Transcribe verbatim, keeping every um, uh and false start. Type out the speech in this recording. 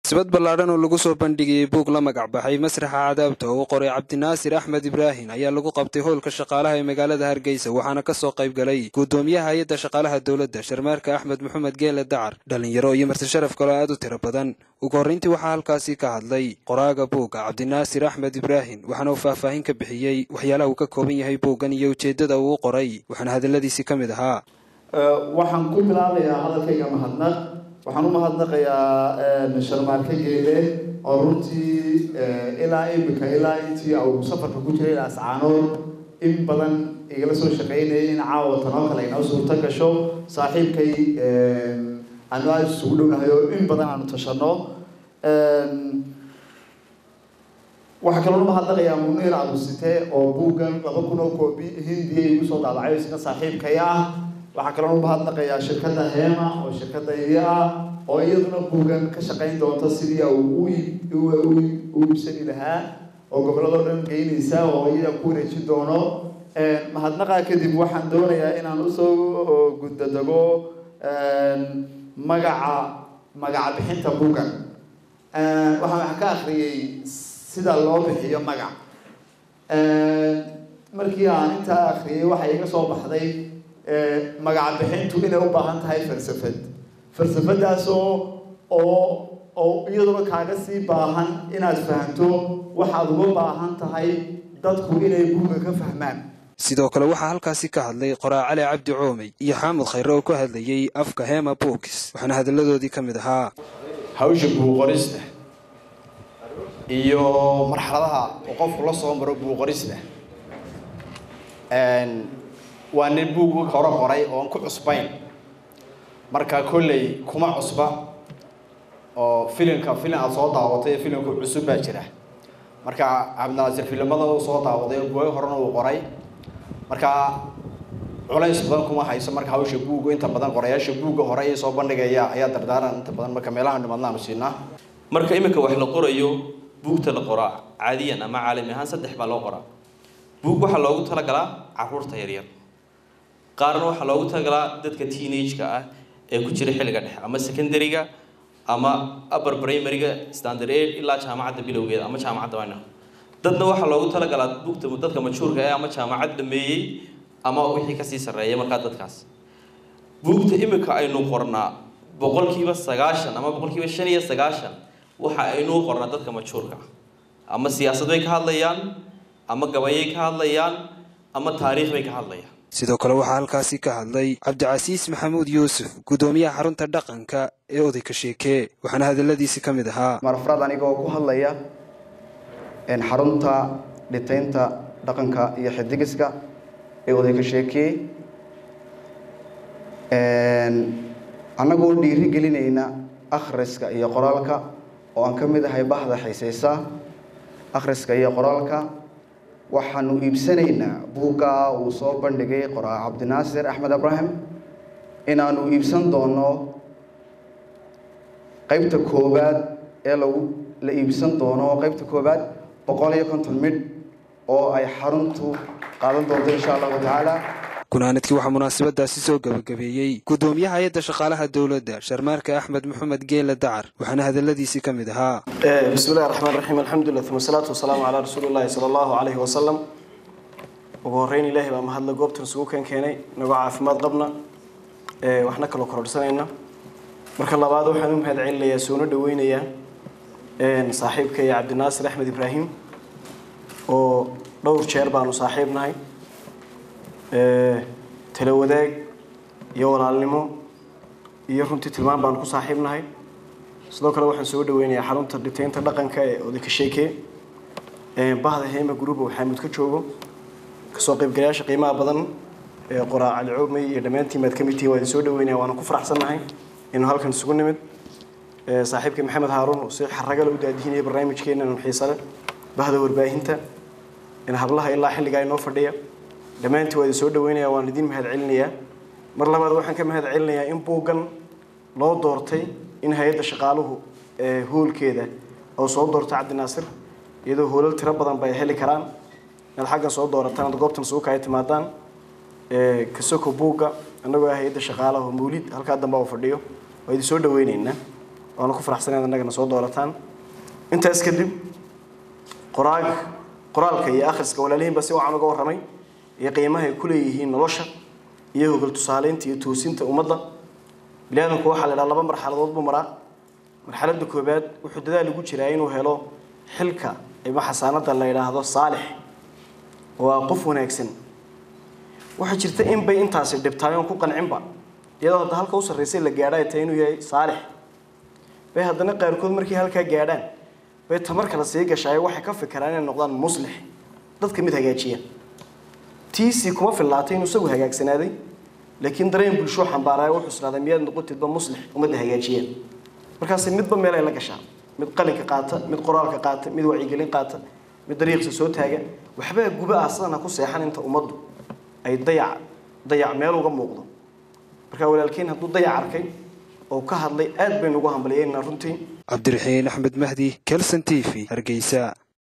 munaasabad ballaaran oo lagu soo bandhigay buug la magac baxay masraxa cadaabta oo qoray Cabdinaasir Axmed Ibraahin ayaa lagu qabtay hoolka shaqaalaha ee magaalada Hargeysa waxaana ka soo qayb galay gudoomiyaha hay'adda shaqaalaha dawladda Sharmaarka Axmed Maxamed Geele Dacar dhalinyaro iyo marti sharaf kale aad u tiro badan ugu horeyntii waxaa halkaasi ka hadlay qoraaga buugga Cabdinaasir Axmed Ibraahin waxaana uu faahfaahin ka bixiyay waxyaalaha uu ka kooban yahay buuggan iyo ujeedada uu qoray waxaana hadaladiisii ka mid ahaa waxaan ku bilaabayaa hadalkayga mahadnaq waxaan u mahadnaqayaa Sharmaarka Geele oo runtii ilaa imika ilaa intii uu safarka ku jiray ascaanood in badan igala soo shaqeynayay in caawa tanoo kale inoo suurta gasho saaxiibkay aanu aad isugu dhownahay oo in badan aanu tashano waxaa kaloo mahadnaqayaa Muniir Abusite oo buuggan laba kun oo koobi Hindiya igu soo daabacay isna saaxiibkay ah waxaa kaloo mahadnaqayaa shirkadda Heema oo shirkadda iyaga oo iyaduna buuggan ka shaqeyn doonta sidii uu u iibsani lahaa oo gobolada dhan geynaysa oo iyaga ku wareejin doono mahadnaqa kadib waxaan doonayaa inaan u soo gudadago magaca magaca bixinta buuggan waxaan ka akhriyay sida loo bixiyo magac markii aan inta akhriyay waxa iga soo baxday magac bixintu inay u baahan tahay falsafad falsafadaas oo oo iyaduna kaaga sii baahan inaad fahanto waxaad uga baahan tahay dadku inay buugga ka fahmaan sidoo kale waxaa halkaasi ka hadlay qoraa Cali Cabdi Coomey iyo Xaamud Khayre oo ku hadlayay afka Heema Books waxaana hadaladoodii ka mid ahaa hawsha buug qorista iyo marxaladaha oo qofku la soo maro buug qorista een waa nin buug hore qoray oo ku cusbayn marka kullay kuma cusba oo filimka filim aad soo daawatay filimku cusub baa jira marka Cabdinaasir filimada uu soo daawaday buug horena uu qoray marka culays badan kuma hayso marka hawsha buug inta badan qorayaasha buugga hore ay soo bandhigaya ayaa dardaaran inta badan marka meelaha dhimadna siinaa marka imika wax la qorayo buugta la qoraa caadiyan ama caalami ahaan saddex baa loo qoraa buug waxa loogu talagalaa carruurta yar yar qaarna waxa loogu talagalaa dadka teenage-ka ah ee ku jira xilliga dhexe ama secondary-ga ama upper primary-ga standard eight ilaa jaamacadda bilowgeeda ama jaamacadda wayna dadna waxa loogu talagalaa buugta dadka majuurka ah ama jaamacad dhameeyay ama wixii ka sii sareeyay marka dadkaas buugta imika aynu qornaa boqolkiiba sagaashan ama boqolkiiba shan iyo sagaashan waxa aynu qornaa dadka majuurka ama siyaasad bay ka hadlayaan ama gabayay ka hadlayaan ama taariikh bay ka hadlayaan sidoo kale waxaa halkaasi ka hadlay Cabdicasiis Maxamuud Yuusuf gudoomiyaha xarunta dhaqanka ee oday ka sheekee waxaana hadaladiisii ka mid ahaa marfrad anigoo ku hadlaya in xarunta dhitaynta dhaqanka iyo xidigiska ee oday ka sheekee een anagoo dhiiri gelinayna akhriska iyo qoraalka oo aan ka mid ahay bahda xiisaysa akhriska iyo qoraalka waxaanu iibsanaynaa buugga uu soo bandhigay qoraa Cabdinaasir Axmed Ibraahin inaanu iibsan doono qaybta koobaad ee lagu la iibsan doono qaybta koobaad boqol iyo konton mid oo ay xaruntu qaadan doonto insha Allah taala kunaanadkii waxaa munaasabadaasi soo gabagabeeyay gudoomiyaha hay'adda shaqaalaha dawladda Sharmaarka Axmed Maxamed Geele Dacar waxaana hadaladiisii ka mid ahaa bismillaahir rahmaanir rahiim alxamdulillah thumma salaatu wasalaamu calaa rasuulillahi sallallahu alayhi wasallam ugu horeyn ilaahay baa mahad la goobtan isugu keen keenay nagu caafimaad qabna ee waxna kala korodsanayna marka labaad waxaan u mahad celinayaa soo dhaweynayaa een saaxiibkay Cabdinaasir Axmed Ibraahin oo dhowr jeer baanu saaxiibnahay ee tala wadaag iyo walaalnimo iyo runtii tilmaan baan ku saaxiibnahay sidoo kale waxaan soo dhaweynayaa xarunta dhitaynta dhaqanka ee oday ka sheekee ee bahda Heema Group oo Xamuud ka joogo ka soo qayb galayaasha qiimaha badan ee qoraa Cali Coomey iyo dhamaantiin maad ka mid tihiin waan soo dhaweynayaa waan ku faraxsanahay in halkan isugu nimid ee saaxiibkay Maxamed Haaruun oo si xaraga leh u daadihinay barnaamijkeena xiiso bahda warbaahinta in hablaha ilaa xilliga ay noo fadhiya dhamaantii waan soo dhaweynayaa waan idin mahad celinayaa mar labaad waxaan ka mahad celinayaa in buuggan loo doortay in hay'adda shaqaaluhu ee hoolkeeda oo soo doortay Cabdinaasir iyadoo hoolal tiro badan bay heli karaan in xagga soo doorataan goobtan soo ka timaadaan ee ka soo buugga anagoo hay'adda shaqaaluhu Mawlid halka dambe oo fadhiyo way soo dhaweynaynaa waana ku faraxsanahay annagana soo doorataan intaas kadib qoraag qoraalka iyo akhriska walaalihiinba si wacan uga warramay iyo qiimaha ay ku leeyihiin nolosha iyo hogol tusaaleynta iyo toosinta ummadda bilaadanku waxaa la idhaha laba marxaladood buu maraa marxaladda koobaad wuxuu dadaal ugu jiraa inuu helo xilka ima xasaanada la yidhaahdo saalix waa qof wanaagsan waxa jirta in bay intaasi dhibtaayoon ku qancinba iyadoo hadda halka u sarreysay la gaadhay tahay inuu yahay saalix bay haddana qaarkood markii halkaa gaadhaan bay tamar kala sii gashaay waxay ka fikiraan inay noqdaan muslix dadka mid hagaajiya tiisi kuma fillaatay inuu isagu hagaagsanaaday laakiin dareen bulsho xambaaraya wuxuu islaaday miyaad noqotidba muslix ummadda hagaajiya markaas midba meel ay la gashaa mid qalinka qaata mid qoraalka qaata mid wacyigelin qaata mid dariiqsa soo taaga waxba guba aasana ku seexan inta ummaddu ay dayac dayac meel uga muuqdo marka walaalkiin hadduu dayac arkay oo ka hadlay aad baynu ugu hambalyeynaa runtii cabdiraxiin axmed mahdi kelson t v hargeysa